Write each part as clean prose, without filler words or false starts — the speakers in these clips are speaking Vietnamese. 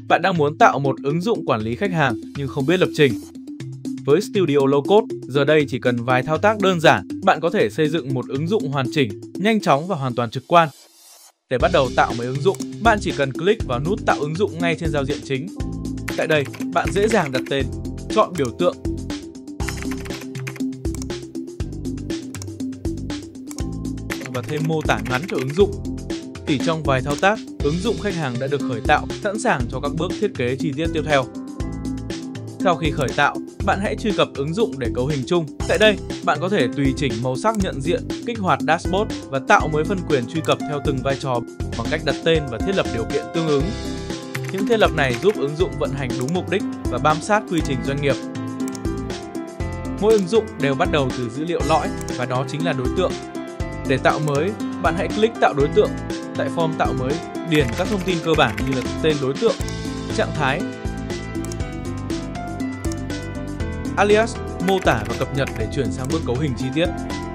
bạn đang muốn tạo một ứng dụng quản lý khách hàng nhưng không biết lập trình. Với Studio Low Code, giờ đây chỉ cần vài thao tác đơn giản, bạn có thể xây dựng một ứng dụng hoàn chỉnh, nhanh chóng và hoàn toàn trực quan. Để bắt đầu tạo một ứng dụng, bạn chỉ cần click vào nút tạo ứng dụng ngay trên giao diện chính. Tại đây, bạn dễ dàng đặt tên, chọn biểu tượng, và thêm mô tả ngắn cho ứng dụng. Chỉ trong vài thao tác, ứng dụng khách hàng đã được khởi tạo, sẵn sàng cho các bước thiết kế chi tiết tiếp theo. Sau khi khởi tạo, bạn hãy truy cập ứng dụng để cấu hình chung. Tại đây, bạn có thể tùy chỉnh màu sắc nhận diện, kích hoạt dashboard và tạo mới phân quyền truy cập theo từng vai trò bằng cách đặt tên và thiết lập điều kiện tương ứng. Những thiết lập này giúp ứng dụng vận hành đúng mục đích và bám sát quy trình doanh nghiệp. Mỗi ứng dụng đều bắt đầu từ dữ liệu lõi và đó chính là đối tượng. Để tạo mới, bạn hãy click tạo đối tượng. Tại form tạo mới, điền các thông tin cơ bản như là tên đối tượng, trạng thái, alias, mô tả và cập nhật để chuyển sang bước cấu hình chi tiết.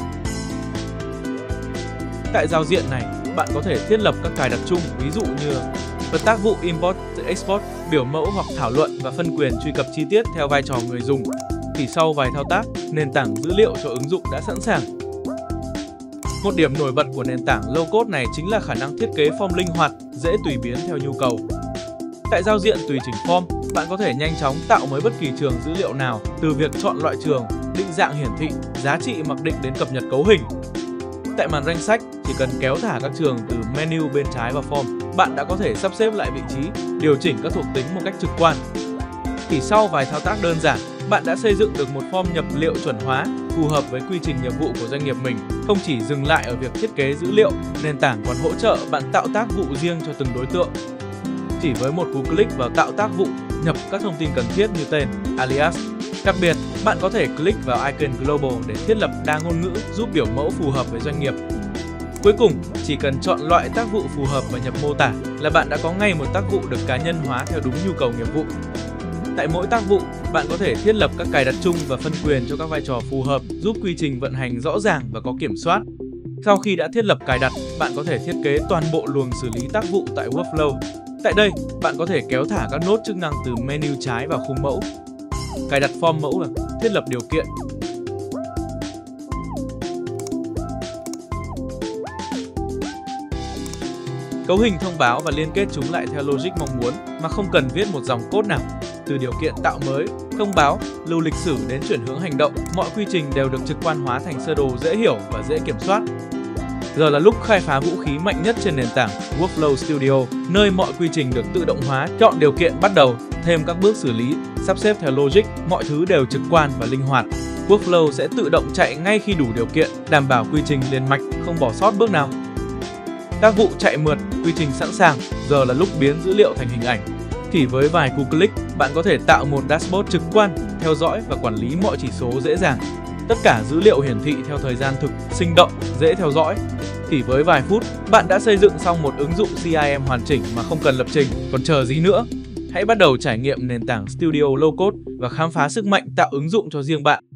Tại giao diện này, bạn có thể thiết lập các cài đặt chung, ví dụ như tác vụ import, export, biểu mẫu hoặc thảo luận và phân quyền truy cập chi tiết theo vai trò người dùng. Chỉ sau vài thao tác, nền tảng dữ liệu cho ứng dụng đã sẵn sàng. Một điểm nổi bật của nền tảng Low Code này chính là khả năng thiết kế form linh hoạt, dễ tùy biến theo nhu cầu. Tại giao diện tùy chỉnh form, bạn có thể nhanh chóng tạo mới bất kỳ trường dữ liệu nào, từ việc chọn loại trường, định dạng hiển thị, giá trị mặc định đến cập nhật cấu hình. Tại màn danh sách, chỉ cần kéo thả các trường từ menu bên trái vào form, bạn đã có thể sắp xếp lại vị trí, điều chỉnh các thuộc tính một cách trực quan. Chỉ sau vài thao tác đơn giản, bạn đã xây dựng được một form nhập liệu chuẩn hóa, phù hợp với quy trình nghiệp vụ của doanh nghiệp mình. Không chỉ dừng lại ở việc thiết kế dữ liệu, nền tảng còn hỗ trợ bạn tạo tác vụ riêng cho từng đối tượng. Chỉ với một cú click vào tạo tác vụ, nhập các thông tin cần thiết như tên, alias. Đặc biệt, bạn có thể click vào icon Global để thiết lập đa ngôn ngữ giúp biểu mẫu phù hợp với doanh nghiệp. Cuối cùng, chỉ cần chọn loại tác vụ phù hợp và nhập mô tả là bạn đã có ngay một tác vụ được cá nhân hóa theo đúng nhu cầu nghiệp vụ. Tại mỗi tác vụ, bạn có thể thiết lập các cài đặt chung và phân quyền cho các vai trò phù hợp, giúp quy trình vận hành rõ ràng và có kiểm soát. Sau khi đã thiết lập cài đặt, bạn có thể thiết kế toàn bộ luồng xử lý tác vụ tại Workflow. Tại đây, bạn có thể kéo thả các nốt chức năng từ menu trái vào khung mẫu. Cài đặt form mẫu là thiết lập điều kiện. Cấu hình thông báo và liên kết chúng lại theo logic mong muốn mà không cần viết một dòng code nào. Từ điều kiện tạo mới, thông báo, lưu lịch sử đến chuyển hướng hành động, mọi quy trình đều được trực quan hóa thành sơ đồ dễ hiểu và dễ kiểm soát. Giờ là lúc khai phá vũ khí mạnh nhất trên nền tảng Workflow Studio, nơi mọi quy trình được tự động hóa, chọn điều kiện bắt đầu, thêm các bước xử lý, sắp xếp theo logic, mọi thứ đều trực quan và linh hoạt. Workflow sẽ tự động chạy ngay khi đủ điều kiện, đảm bảo quy trình liền mạch, không bỏ sót bước nào. Tác vụ chạy mượt, quy trình sẵn sàng, giờ là lúc biến dữ liệu thành hình ảnh. Chỉ với vài cú click, bạn có thể tạo một dashboard trực quan, theo dõi và quản lý mọi chỉ số dễ dàng. Tất cả dữ liệu hiển thị theo thời gian thực, sinh động, dễ theo dõi. Chỉ với vài phút, bạn đã xây dựng xong một ứng dụng CRM hoàn chỉnh mà không cần lập trình, còn chờ gì nữa? Hãy bắt đầu trải nghiệm nền tảng Studio Low Code và khám phá sức mạnh tạo ứng dụng cho riêng bạn.